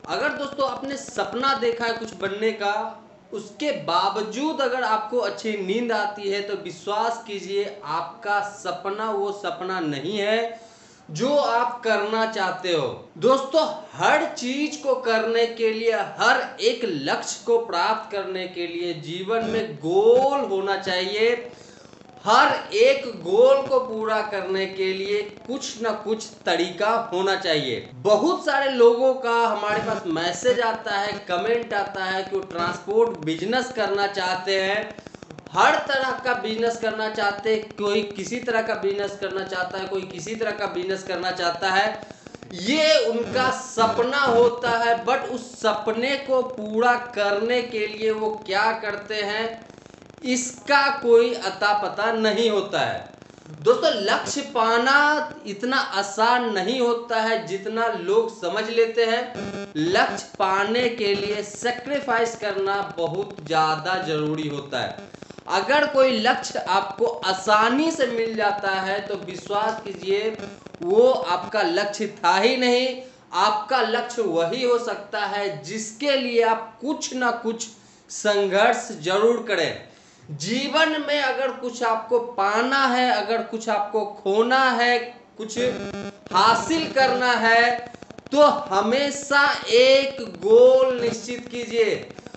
अगर दोस्तों आपने सपना देखा है कुछ बनने का, उसके बावजूद अगर आपको अच्छी नींद आती है तो विश्वास कीजिए आपका सपना वो सपना नहीं है जो आप करना चाहते हो। दोस्तों, हर चीज को करने के लिए, हर एक लक्ष्य को प्राप्त करने के लिए जीवन में गोल होना चाहिए। हर एक गोल को पूरा करने के लिए कुछ ना कुछ तरीका होना चाहिए। बहुत सारे लोगों का हमारे पास मैसेज आता है, कमेंट आता है कि वो ट्रांसपोर्ट बिजनेस करना चाहते हैं, हर तरह का बिजनेस करना चाहते हैं। कोई किसी तरह का बिजनेस करना चाहता है, कोई किसी तरह का बिजनेस करना चाहता है। ये उनका सपना होता है, बट उस सपने को पूरा करने के लिए वो क्या करते हैं इसका कोई अता पता नहीं होता है। दोस्तों, लक्ष्य पाना इतना आसान नहीं होता है जितना लोग समझ लेते हैं। लक्ष्य पाने के लिए सैक्रिफाइस करना बहुत ज्यादा जरूरी होता है। अगर कोई लक्ष्य आपको आसानी से मिल जाता है तो विश्वास कीजिए वो आपका लक्ष्य था ही नहीं। आपका लक्ष्य वही हो सकता है जिसके लिए आप कुछ ना कुछ संघर्ष जरूर करें। जीवन में अगर कुछ आपको पाना है, अगर कुछ आपको खोना है, कुछ हासिल करना है, तो हमेशा एक गोल निश्चित कीजिए।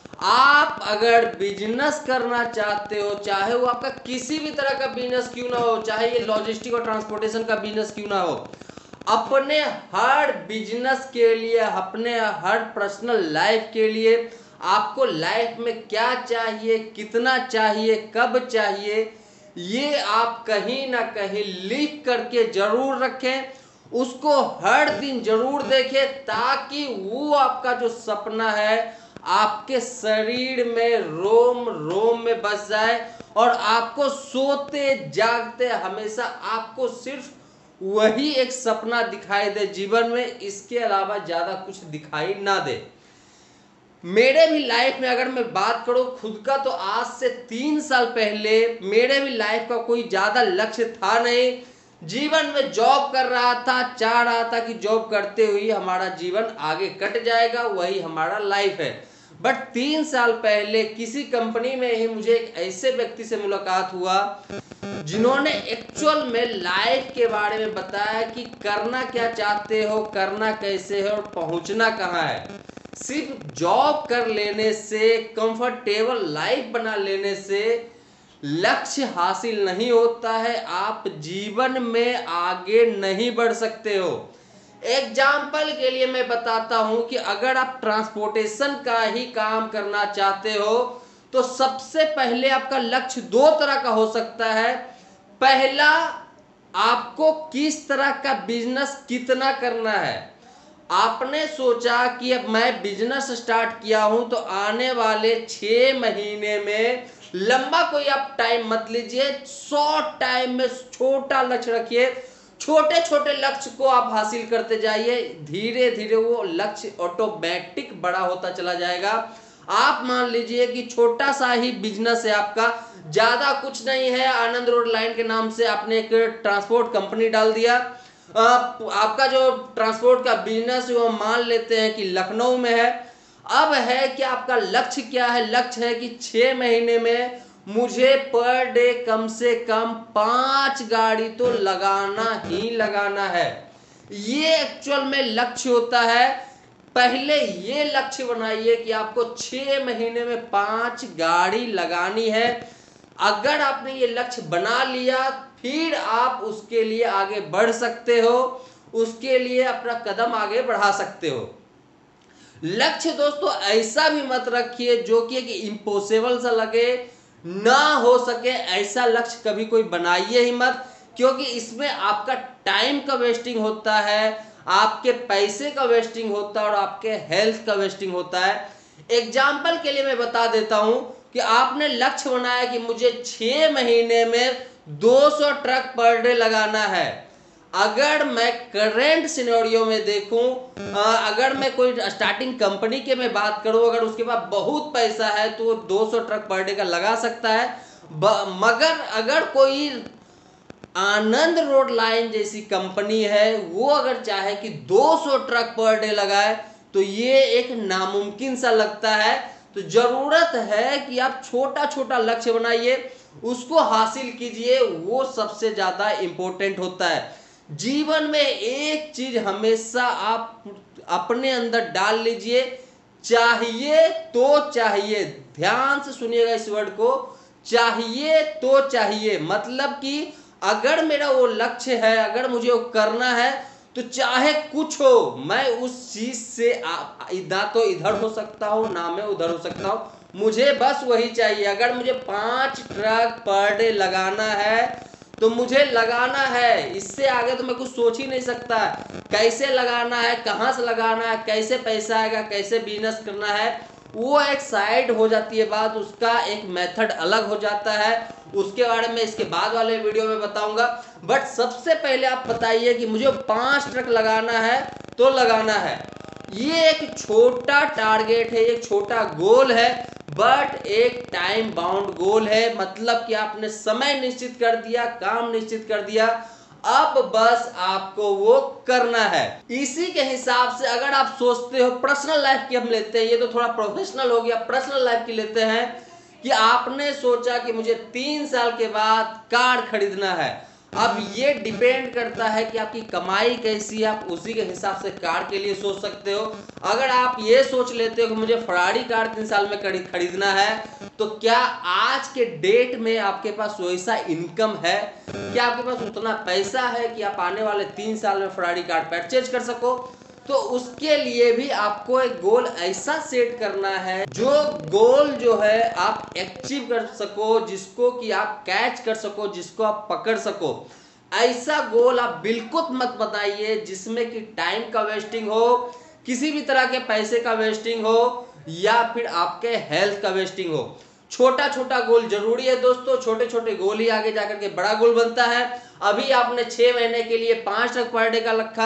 आप अगर बिजनेस करना चाहते हो, चाहे वो आपका किसी भी तरह का बिजनेस क्यों ना हो, चाहे ये लॉजिस्टिक और ट्रांसपोर्टेशन का बिजनेस क्यों ना हो, अपने हर बिजनेस के लिए, अपने हर पर्सनल लाइफ के लिए आपको लाइफ में क्या चाहिए, कितना चाहिए, कब चाहिए, ये आप कहीं ना कहीं लिख करके जरूर रखें। उसको हर दिन जरूर देखें ताकि वो आपका जो सपना है आपके शरीर में रोम रोम में बस जाए और आपको सोते जागते हमेशा आपको सिर्फ वही एक सपना दिखाई दे जीवन में, इसके अलावा ज्यादा कुछ दिखाई ना दे। मेरे भी लाइफ में अगर मैं बात करूं खुद का, तो आज से 3 साल पहले मेरे भी लाइफ का कोई ज्यादा लक्ष्य था नहीं। जीवन में जॉब कर रहा था, चाह रहा था कि जॉब करते हुए हमारा जीवन आगे कट जाएगा, वही हमारा लाइफ है। बट 3 साल पहले किसी कंपनी में ही मुझे एक ऐसे व्यक्ति से मुलाकात हुआ जिन्होंने एक्चुअल में लाइफ के बारे में बताया कि करना क्या चाहते हो, करना कैसे है और पहुंचना कहाँ है। सिर्फ जॉब कर लेने से, कंफर्टेबल लाइफ बना लेने से लक्ष्य हासिल नहीं होता है। आप जीवन में आगे नहीं बढ़ सकते हो। एग्जाम्पल के लिए मैं बताता हूं कि अगर आप ट्रांसपोर्टेशन का ही काम करना चाहते हो तो सबसे पहले आपका लक्ष्य 2 तरह का हो सकता है। पहला, आपको किस तरह का बिजनेस कितना करना है। आपने सोचा कि अब मैं बिजनेस स्टार्ट किया हूं तो आने वाले 6 महीने में, लंबा कोई आप टाइम मत लीजिए, शॉर्ट टाइम में छोटा लक्ष्य रखिए। छोटे छोटे लक्ष्य को आप हासिल करते जाइए, धीरे धीरे वो लक्ष्य ऑटोमेटिक बड़ा होता चला जाएगा। आप मान लीजिए कि छोटा सा ही बिजनेस है आपका, ज्यादा कुछ नहीं है, आनंद रोड लाइन के नाम से आपने एक ट्रांसपोर्ट कंपनी डाल दिया। आपका जो ट्रांसपोर्ट का बिजनेस है वो मान लेते हैं कि लखनऊ में है। अब है कि आपका लक्ष्य क्या है। लक्ष्य है कि 6 महीने में मुझे पर डे कम से कम 5 गाड़ी तो लगाना ही लगाना है। ये एक्चुअल में लक्ष्य होता है। पहले ये लक्ष्य बनाइए कि आपको 6 महीने में 5 गाड़ी लगानी है। अगर आपने ये लक्ष्य बना लिया फिर आप उसके लिए आगे बढ़ सकते हो, उसके लिए अपना कदम आगे बढ़ा सकते हो। लक्ष्य दोस्तों ऐसा भी मत रखिए जो कि इम्पॉसिबल सा लगे, ना हो सके ऐसा लक्ष्य कभी कोई बनाइए ही मत, क्योंकि इसमें आपका टाइम का वेस्टिंग होता है, आपके पैसे का वेस्टिंग होता है और आपके हेल्थ का वेस्टिंग होता है। एग्जाम्पल के लिए मैं बता देता हूं कि आपने लक्ष्य बनाया कि मुझे 6 महीने में 200 ट्रक पर डे लगाना है। अगर मैं करेंट सिनेरियो में देखूं, अगर मैं कोई स्टार्टिंग कंपनी के में बात करूं, अगर उसके पास बहुत पैसा है तो वो 200 ट्रक पर डे का लगा सकता है। मगर अगर कोई आनंद रोड लाइन जैसी कंपनी है वो अगर चाहे कि 200 ट्रक पर डे लगाए तो ये एक नामुमकिन सा लगता है। तो जरूरत है कि आप छोटा छोटा लक्ष्य बनाइए, उसको हासिल कीजिए, वो सबसे ज्यादा इंपॉर्टेंट होता है। जीवन में एक चीज हमेशा आप अपने अंदर डाल लीजिए, चाहिए तो चाहिए। ध्यान से सुनिएगा इस वर्ड को, चाहिए तो चाहिए। मतलब कि अगर मेरा वो लक्ष्य है, अगर मुझे वो करना है, तो चाहे कुछ हो, मैं उस चीज से ना तो इधर हो सकता हूं, ना मैं उधर हो सकता हूं, मुझे बस वही चाहिए। अगर मुझे 5 ट्रक पर डे लगाना है तो मुझे लगाना है, इससे आगे तो मैं कुछ सोच ही नहीं सकता। कैसे लगाना है, कहां से लगाना है, कैसे पैसा आएगा, कैसे बिजनेस करना है, वो एक साइड हो जाती है बात, उसका एक मेथड अलग हो जाता है। उसके बारे में इसके बाद वाले वीडियो में बताऊंगा। बट सबसे पहले आप बताइए कि मुझे 5 ट्रक लगाना है तो लगाना है। ये एक छोटा टारगेट है, एक छोटा गोल है, बट एक टाइम बाउंड गोल है। मतलब कि आपने समय निश्चित कर दिया, काम निश्चित कर दिया, अब बस आपको वो करना है। इसी के हिसाब से अगर आप सोचते हो, पर्सनल लाइफ की हम लेते हैं, ये तो थोड़ा प्रोफेशनल हो गया, पर्सनल लाइफ की लेते हैं कि आपने सोचा कि मुझे 3 साल के बाद कार खरीदना है। अब ये डिपेंड करता है कि आपकी कमाई कैसी है, आप उसी के हिसाब से कार के लिए सोच सकते हो। अगर आप ये सोच लेते हो कि मुझे फरारी कार 3 साल में खरीदना है, तो क्या आज के डेट में आपके पास वैसा इनकम है, क्या आपके पास उतना पैसा है कि आप आने वाले 3 साल में फरारी कार परचेज कर सको? तो उसके लिए भी आपको एक गोल ऐसा सेट करना है, जो गोल जो है आप अचीव कर सको, जिसको कि आप कैच कर सको, जिसको आप पकड़ सको। ऐसा गोल आप बिल्कुल मत बताइए जिसमें कि टाइम का वेस्टिंग हो, किसी भी तरह के पैसे का वेस्टिंग हो, या फिर आपके हेल्थ का वेस्टिंग हो। छोटा छोटा गोल जरूरी है दोस्तों, छोटे छोटे गोल ही आगे जाकर के बड़ा गोल बनता है। अभी आपने 6 महीने के लिए 5 ट्रक पर डे का रखा,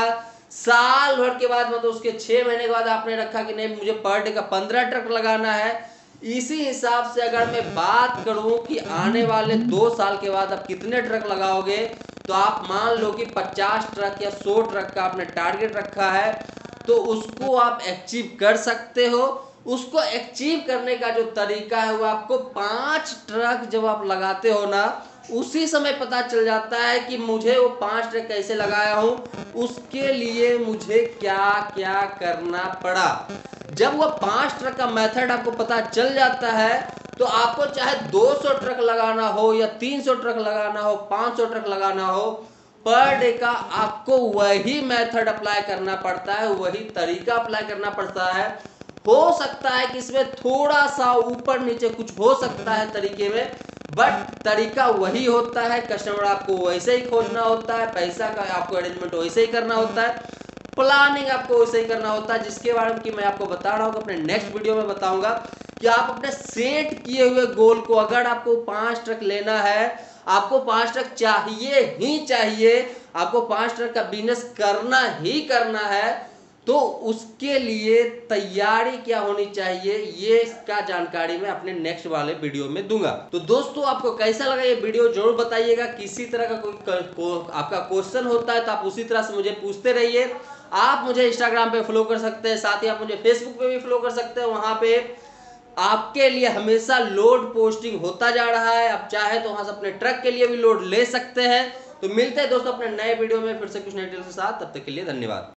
साल भर के बाद मतलब उसके 6 महीने के बाद आपने रखा कि नहीं मुझे पर डे का 15 ट्रक लगाना है। इसी हिसाब से अगर मैं बात करूं कि आने वाले 2 साल के बाद आप कितने ट्रक लगाओगे, तो आप मान लो कि 50 ट्रक या 100 ट्रक का आपने टारगेट रखा है, तो उसको आप अचीव कर सकते हो। उसको अचीव करने का जो तरीका है वो आपको 5 ट्रक जब आप लगाते हो ना, उसी समय पता चल जाता है कि मुझे वो 5 ट्रक कैसे लगाया हूं, उसके लिए मुझे क्या क्या करना पड़ा। जब वो 5 ट्रक का मेथड आपको पता चल जाता है, तो आपको चाहे 200 ट्रक लगाना हो या 300 ट्रक लगाना हो, 500 ट्रक लगाना हो, पर डे का आपको वही मेथड अप्लाई करना पड़ता है, वही तरीका अप्लाई करना पड़ता है। हो सकता है कि इसमें थोड़ा सा ऊपर नीचे कुछ हो सकता है तरीके में, बट तरीका वही होता है। कस्टमर आपको वैसे ही खोजना होता है, पैसा का आपको अरेंजमेंट वैसे ही करना होता है, प्लानिंग आपको वैसे ही करना होता है, जिसके बारे में कि मैं आपको बता रहा हूँ, अपने नेक्स्ट वीडियो में बताऊंगा कि आप अपने सेट किए हुए गोल को, अगर आपको 5 ट्रक लेना है, आपको 5 ट्रक चाहिए ही चाहिए, आपको 5 ट्रक का बिजनेस करना ही करना है, तो उसके लिए तैयारी क्या होनी चाहिए, ये इसका जानकारी मैं अपने नेक्स्ट वाले वीडियो में दूंगा। तो दोस्तों आपको कैसा लगा ये वीडियो जरूर बताइएगा। किसी तरह का आपका क्वेश्चन होता है तो आप उसी तरह से मुझे पूछते रहिए। आप मुझे इंस्टाग्राम पे फॉलो कर सकते हैं, साथ ही आप मुझे फेसबुक पे भी फॉलो कर सकते हैं। वहां पे आपके लिए हमेशा लोड पोस्टिंग होता जा रहा है, आप चाहे तो वहां से अपने ट्रक के लिए भी लोड ले सकते हैं। तो मिलते हैं दोस्तों अपने नए वीडियो में फिर से कुछ नए डिटेल्स के साथ, तब तक के लिए धन्यवाद।